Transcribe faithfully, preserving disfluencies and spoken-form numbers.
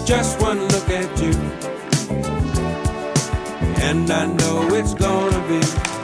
just one look at you, and I know it's gonna be